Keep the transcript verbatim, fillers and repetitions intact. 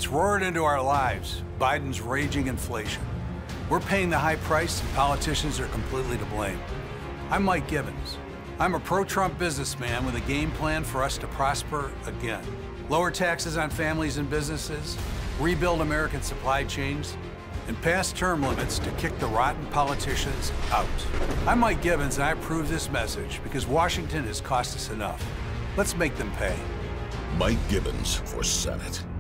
It's roared into our lives. Biden's raging inflation. We're paying the high price, and politicians are completely to blame. I'm Mike Gibbons. I'm a pro-Trump businessman with a game plan for us to prosper again. Lower taxes on families and businesses, rebuild American supply chains, and pass term limits to kick the rotten politicians out. I'm Mike Gibbons, and I approve this message because Washington has cost us enough. Let's make them pay. Mike Gibbons for Senate.